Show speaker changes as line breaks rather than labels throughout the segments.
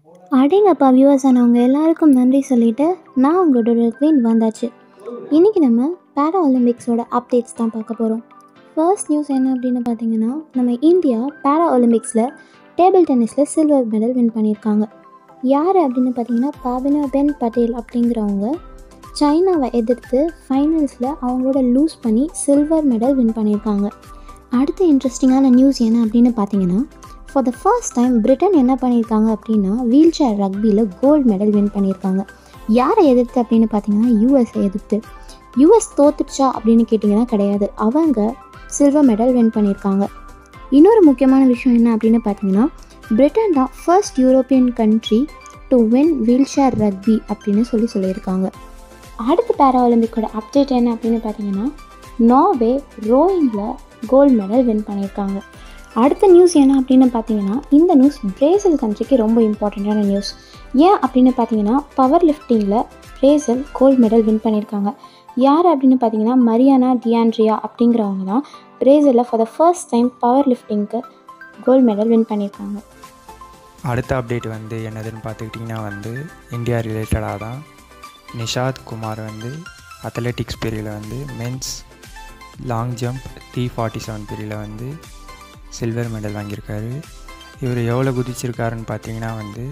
அடேங்கப்பா வியூவர்ஸ் ஆனவங்க எல்லாருக்கும் நன்றி சொல்லிவிட்டு நான் உங்களோட குவீன் வந்தாச்சு. இன்றைக்கி நம்ம பேரா ஒலிம்பிக்ஸோட அப்டேட்ஸ் தான் பார்க்க போகிறோம். ஃபர்ஸ்ட் நியூஸ் என்ன அப்படின்னு பார்த்தீங்கன்னா, நம்ம இந்தியா பேரா ஒலிம்பிக்ஸில் டேபிள் டென்னிஸில் சில்வர் மெடல் வின் பண்ணியிருக்காங்க. யார் அப்படின்னு பார்த்தீங்கன்னா, பாபினாபென் பட்டேல் அப்படிங்கிறவங்க சைனாவை எதிர்த்து ஃபைனல்ஸில் அவங்களோட லூஸ் பண்ணி சில்வர் மெடல் வின் பண்ணியிருக்காங்க. அடுத்த இன்ட்ரெஸ்டிங்கான நியூஸ் என்ன அப்படின்னு பார்த்தீங்கன்னா, for the first time Britain என்ன பண்ணியிருக்காங்க அப்படின்னா வீல் சேர் ரக்பியில் கோல்டு மெடல் வின் பண்ணியிருக்காங்க. யாரை எதிர்த்து அப்படின்னு பார்த்தீங்கன்னா யூஎஸ்ஐ எதிர்த்து. யூஎஸ் தோத்துச்சா அப்படின்னு கேட்டிங்கன்னா கிடையாது, அவங்க சில்வர் மெடல் வின் பண்ணியிருக்காங்க. இன்னொரு முக்கியமான விஷயம் என்ன அப்படின்னு பார்த்தீங்கன்னா, பிரிட்டன் தான் first European country to win wheel chair rugby அப்படின்னு சொல்லியிருக்காங்க. அடுத்த பேரா ஒலிம்பிக்கோட அப்டேட் என்ன அப்படின்னு பார்த்தீங்கன்னா, நார்வே ரோயிங்கில் கோல்டு மெடல் வின் பண்ணியிருக்காங்க. அடுத்த நியூஸ் என்ன அப்படின்னு பார்த்தீங்கன்னா, இந்த நியூஸ் பிரேசில் கண்ட்ரிக்கு ரொம்ப இம்பார்ட்டண்ட்டான நியூஸ். ஏன் அப்படின்னு பார்த்தீங்கன்னா, பவர் லிஃப்டிங்கில் பிரேசில் கோல்டு மெடல் வின் பண்ணியிருக்காங்க. யார் அப்படின்னு பார்த்தீங்கன்னா, மரியானா டியாண்ட்ரியா அப்படிங்கிறவங்க தான் பிரேசிலில் for the first time power லிஃப்டிங்க்கு கோல்டு மெடல் வின் பண்ணியிருக்காங்க.
அடுத்த அப்டேட் என்னதுன்னு பார்த்துக்கிட்டிங்கன்னா இந்தியா ரிலேட்டடாக தான். நிஷாத் குமார் அத்லெட்டிக்ஸ் பிரிவில் மென்ஸ் லாங் ஜம்ப் 347 பிரிவில் சில்வர் மெடல் வாங்கியிருக்காரு. இவர் எவ்வளோ குதிச்சிருக்காருன்னு பார்த்தீங்கன்னா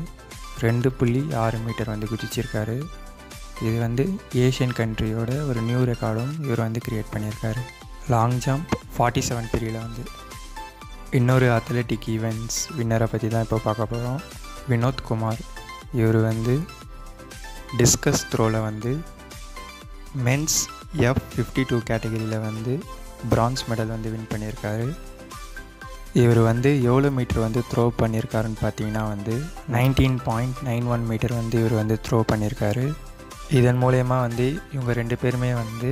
2.6 மீட்டர் குதிச்சிருக்காரு. இது ஏஷியன் கண்ட்ரியோட ஒரு நியூ ரெக்கார்டும் இவர் க்ரியேட் பண்ணியிருக்காரு. லாங் ஜம்ப் 47 பிரிவில் இன்னொரு அத்லெட்டிக் ஈவெண்ட்ஸ் வின்னரை பற்றி தான் இப்போ பார்க்க போகிறோம். வினோத் குமார். இவர் டிஸ்கஸ் த்ரோவில் மென்ஸ் F52 கேட்டகரியில் பிரான்ஸ் மெடல் வின் பண்ணியிருக்காரு. இவர் எவ்வளோ மீட்டர் த்ரோ பண்ணியிருக்காருன்னு பார்த்தீங்கன்னா 19.91 மீட்டர் இவர் த்ரோ பண்ணியிருக்காரு. இதன் மூலயமா இவங்க 2 பேருமே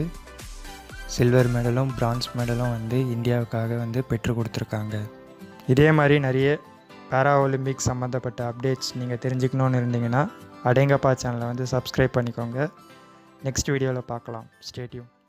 சில்வர் மெடலும் பிரான்ஸ் மெடலும் இந்தியாவுக்காக பெற்று கொடுத்துருக்காங்க. இதே மாதிரி நிறைய பேரா ஒலிம்பிக்ஸ் சம்மந்தப்பட்ட அப்டேட்ஸ் நீங்கள் தெரிஞ்சுக்கணுன்னு இருந்தீங்கன்னா அடேங்கப்பா சேனலை சப்ஸ்கிரைப் பண்ணிக்கோங்க. நெக்ஸ்ட் வீடியோவில் பார்க்கலாம். Stay tune.